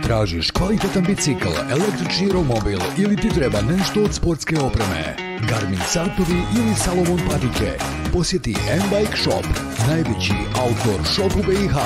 Tražiš kvalitetan bicikl, električni romobil ili ti treba nešto od sportske opreme? Garmin satovi ili Salomon patike? Posjeti M-Bike Shop, najveći outdoor shop u BiH.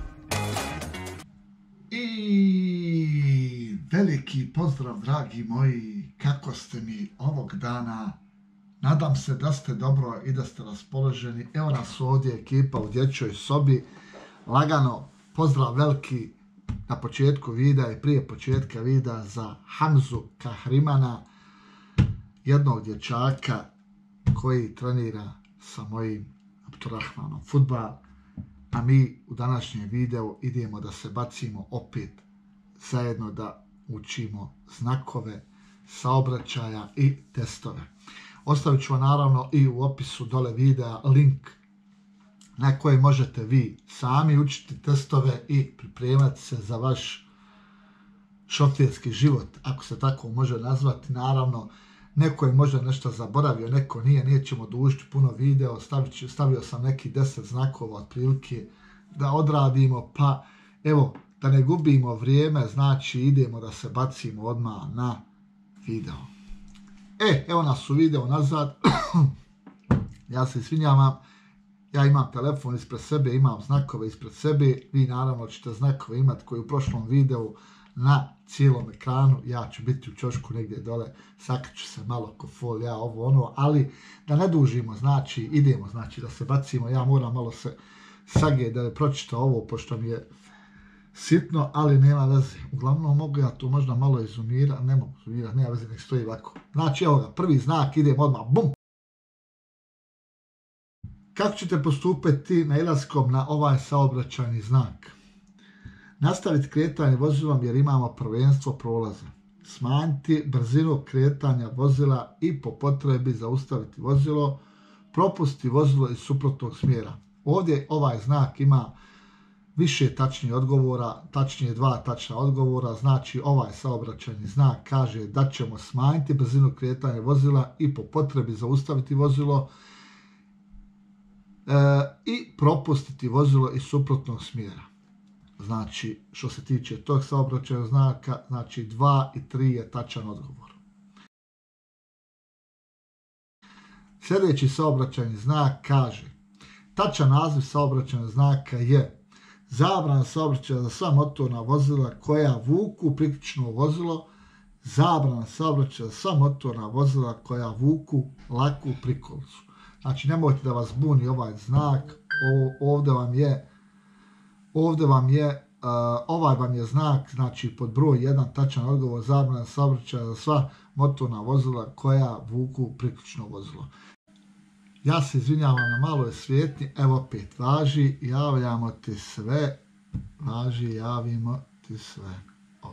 I veliki pozdrav, dragi moji, kako ste mi ovog dana? Nadam se da ste dobro i da ste raspoloženi. Evo nas ovdje ekipa u dječjoj sobi. Lagano pozdrav veliki na početku videa i prije početka videa za Hamzu Kahrimana, jednog dječaka koji trenira sa mojim Abdurrahmanom fudbal. A mi u današnjem videu idemo da se bacimo opet zajedno da učimo znakove, saobraćaja i testove. Ostavit ću vam naravno i u opisu dole videa link na koji možete vi sami učiti testove i pripremati se za vaš šoferski život, ako se tako može nazvati. Naravno, neko je možda nešto zaboravio, neko nije, nećemo dužiti puno video, stavio sam neki 10 znakova otprilike da odradimo, pa evo, da ne gubimo vrijeme, znači idemo da se bacimo odmah na video. Evo nas u video nazad. Ja se izvinjavam, ja imam telefon ispred sebe, imam znakove ispred sebe, vi naravno ćete znakove imati koji u prošlom videu na cijelom ekranu. Ja ću biti u ćošku negdje dole, sakriću se malo ko fol, ja ovo ono, ali da ne dužimo, znači idemo, znači da se bacimo. Ja moram malo se sagledati da je pročitao ovo, pošto mi je sitno, ali nema veze. Uglavnom mogu ja to možda malo izumirati, ne mogu izumirati, nema veze, nek stoji ovako. Znači evo ga, prvi znak, idemo odmah, bum! Kako ćete postupiti nailaskom na ovaj saobraćajni znak? Nastaviti kretanje vozilom jer imamo prvenstvo prolaza. Smanjiti brzinu kretanja vozila i po potrebi zaustaviti vozilo. Propustiti vozilo iz suprotnog smjera. Ovdje ovaj znak ima više tačnih odgovora, tačnije 2 tačna odgovora. Znači ovaj saobraćajni znak kaže da ćemo smanjiti brzinu kretanja vozila i po potrebi zaustaviti vozilo i propustiti vozilo iz suprotnog smjera. Znači, što se tiče tog saobraćajnog znaka, znači 2 i 3 je tačan odgovor. Sljedeći saobraćajni znak kaže, tačan naziv saobraćajnog znaka je zabrana saobraćaja za sva motorna vozila koja vuku priključno vozilo, zabrana saobraćaja za sva motorna vozila koja vuku laku prikolicu. Znači, nemojte da vas buni ovaj znak, ovaj vam je znak, znači pod broj 1 tačan odgovor, zabrana saobraćaja za sva motorna vozila koja vuku priključno vozilo. Ja se izvinjavam na maloj svijetnji, evo opet, važi, javljamo ti sve, važi, javimo ti sve.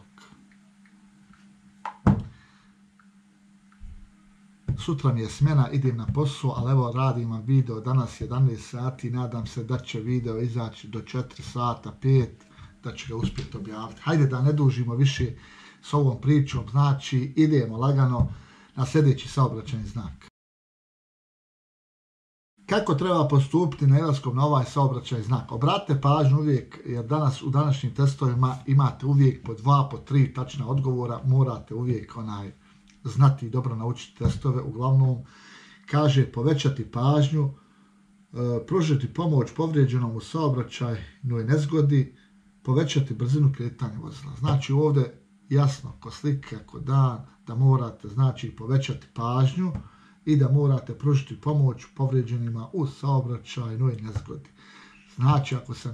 Sutra mi je smjena, idem na posao, ali evo radim vam video danas 11 sati, nadam se da će video izaći do 4 sata, 5, da će ga uspjeti objaviti. Hajde da ne dužimo više s ovom pričom, znači idemo lagano na sljedeći saobraćajni znak. Kako treba postupiti nailaskom na ovaj saobraćajni znak? Obratite pažnju uvijek, jer danas u današnjim testovima imate uvijek po 2, po 3 tačna odgovora, morate uvijek znati i dobro naučiti testove. Uglavnom kaže povećati pažnju, pružiti pomoć povrijeđenom u saobraćajnoj nezgodi, povećati brzinu kretanja vozila. Znači ovdje jasno ko slika, ko dan, da morate znači povećati pažnju i da morate pružiti pomoć povrijeđenima u saobraćajnoj nezgodi. Znači ako se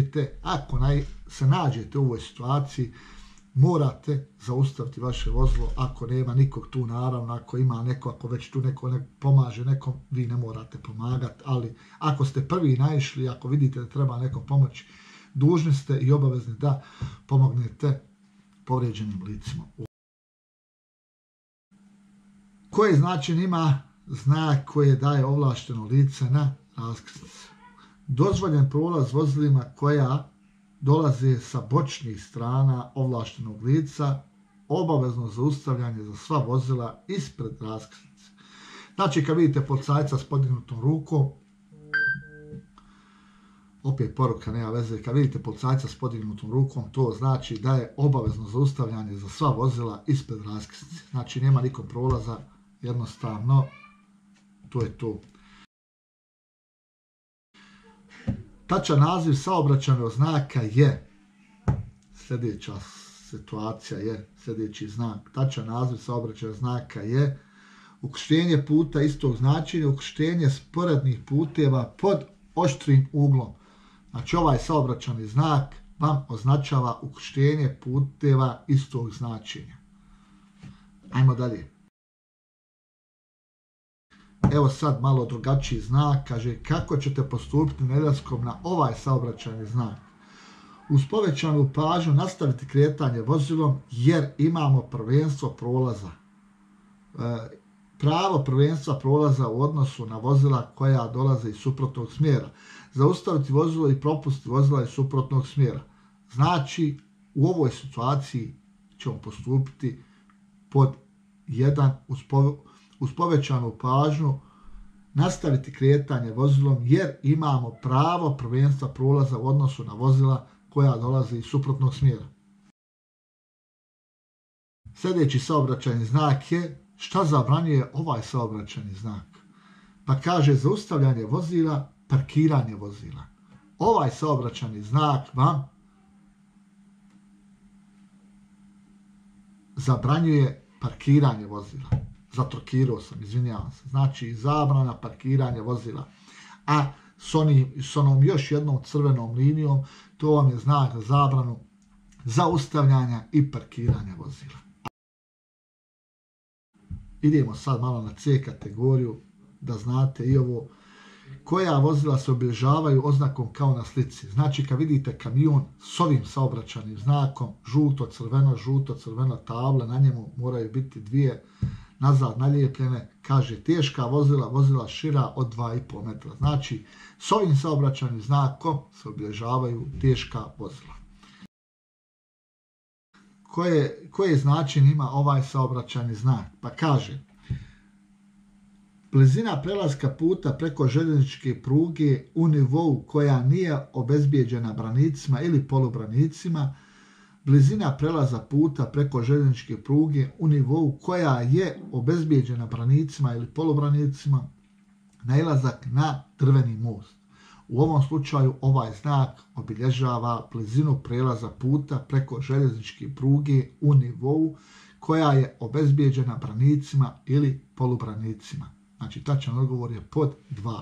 nađete u ovoj situaciji, morate zaustaviti vaše vozilo. Ako nema nikog tu, naravno, ako ima neko, ako već tu neko ne pomaže nekom, vi ne morate pomagati, ali ako ste prvi naišli, ako vidite da treba nekom pomoći, dužni ste i obavezni da pomognete povrijeđenim licima. Koji značaj ima znak koji daje ovlašteno lice na raskrsnici? Dozvoljen prolaz vozilima koja dolaze sa bočnih strana ovlaštenog lica, obavezno zaustavljanje za sva vozila ispred raskrsnice. Znači kad vidite policajca s podignutom rukom, opet poruka, nema veze, kad vidite policajca s podignutom rukom, to znači da je obavezno zaustavljanje za sva vozila ispred raskrsnice. Znači nema nikom prolaza, jednostavno, to je to. Tačan naziv saobraćajnog znaka je, sljedeća situacija je, sljedeći znak, tačan naziv saobraćajnog znaka je ukrštenje puta istog značenja, ukrštenje sporednih puteva pod oštrim uglom. Znači ovaj saobraćajni znak vam označava ukrštenje puteva istog značenja. Ajmo dalje. Evo sad malo drugačiji znak, kaže kako ćete postupiti nelaskom na ovaj saobraćajni znak. Uz povećanu pažnju nastaviti kretanje vozilom jer imamo prvenstvo prolaza. Pravo prvenstva prolaza u odnosu na vozila koja dolaze iz suprotnog smjera. Zaustaviti vozilo i propustiti vozila iz suprotnog smjera. Znači, u ovoj situaciji ćemo postupiti pod 1 uz povećanu pažnju nastaviti kretanje vozilom jer imamo pravo prvenstva prolaza u odnosu na vozila koja dolaze iz suprotnog smjera. Sljedeći saobraćajni znak je šta zabranjuje ovaj saobraćajni znak? Pa kaže zaustavljanje vozila, parkiranje vozila. Ovaj saobraćajni znak vam zabranjuje parkiranje vozila. Zatrokirao sam, izvinjavam se. Znači zabrana parkiranja vozila. A s onom još jednom crvenom linijom, to vam je znak za zabranu zaustavljanja i parkiranja vozila. Idemo sad malo na C kategoriju, da znate i ovo. Koja vozila se obilježavaju oznakom kao na slici? Znači kad vidite kamion s ovim saobraćajnim znakom, žuto-crveno table, na njemu moraju biti dvije nazad nalijepljene, kaže teška vozila, vozila šira od 2,5 metra. Znači s ovim saobraćajnim znakom se obilježavaju teška vozila. Koje značenje ima ovaj saobraćajni znak? Pa kaže blizina prelaska puta preko željezničke pruge u nivou koja nije obezbijeđena branicima ili polubranicima, blizina prelaza puta preko željezničke pruge u nivou koja je obezbijeđena branicima ili polubranicima, nailazak na drveni most. U ovom slučaju ovaj znak obilježava blizinu prelaza puta preko željezničke pruge u nivou koja je obezbijeđena branicima ili polubranicima. Znači tačan odgovor je pod 2.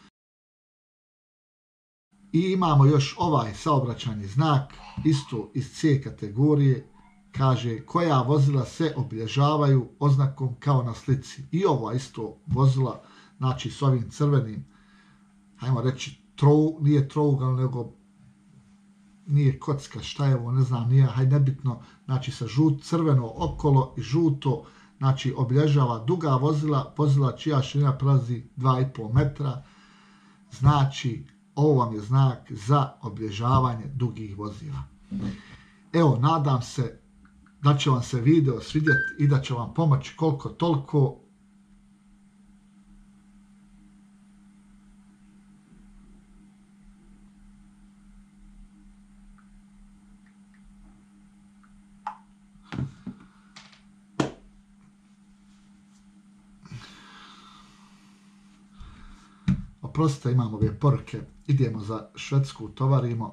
I imamo još ovaj saobraćajni znak, isto iz C kategorije, kaže koja vozila se obilježavaju oznakom kao na slici. I ova isto vozila, znači s ovim crvenim, hajmo reći, nije trougal, nego nije kocka, šta je ovo, ne znam, nije, hajde nebitno, znači sa crveno okolo i žuto, znači obilježava duga vozila, vozila čija širina prelazi 2,5 metra, znači ovo vam je znak za obilježavanje dugih vozila. Evo, nadam se da će vam se video svidjeti i da će vam pomoći koliko toliko. Oprostite, imamo ove poruke. Idemo za Švedsku, tovarimo.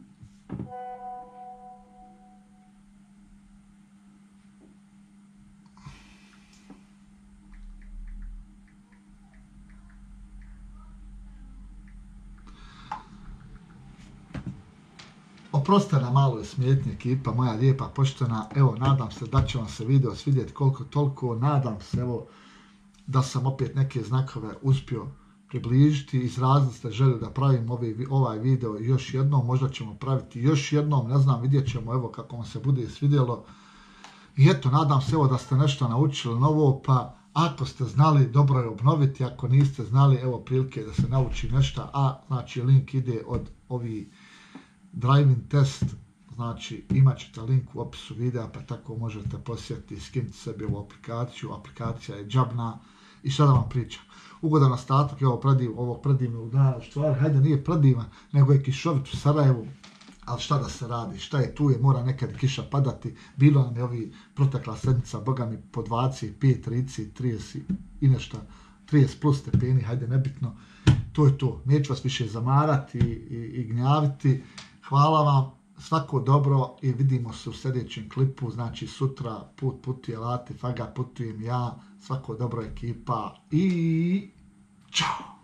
Oprostite na maloj smetnji ekipa, moja lijepa, poštena. Evo, nadam se da će vam se video svidjeti koliko toliko. Nadam se, evo, da sam opet neke znakove uspio približiti. Izrazili ste želju da pravim ovaj video još jednom, možda ćemo praviti još jednom, ne znam, vidjet ćemo, evo kako vam se bude svidjelo. I eto, nadam se evo da ste nešto naučili novo, pa ako ste znali, dobro je obnoviti, ako niste znali, evo prilike da se nauči nešto, a znači link ide od ovi driving test, znači imat ćete link u opisu videa, pa tako možete posjetiti i skinuti sebi ovu aplikaciju. Aplikacija je džabna I šta da vam pričam. Ugodan ostatak je ovog predivnog dana, stvar, hajde nije predivan, nego je kišovit u Sarajevu, ali šta da se radi, šta je tu je, mora nekad kiša padati, bilo nam je ovi protekla sedmica, boga mi po 25, 30, 30 i nešto, 30 plus stepeni, hajde nebitno, to je to, neću vas više zamarati i gnjaviti, hvala vam, svako dobro i vidimo se u sljedećem klipu, znači sutra putuje Latif, Aga, putujem ja, svako dobro ekipa i čao!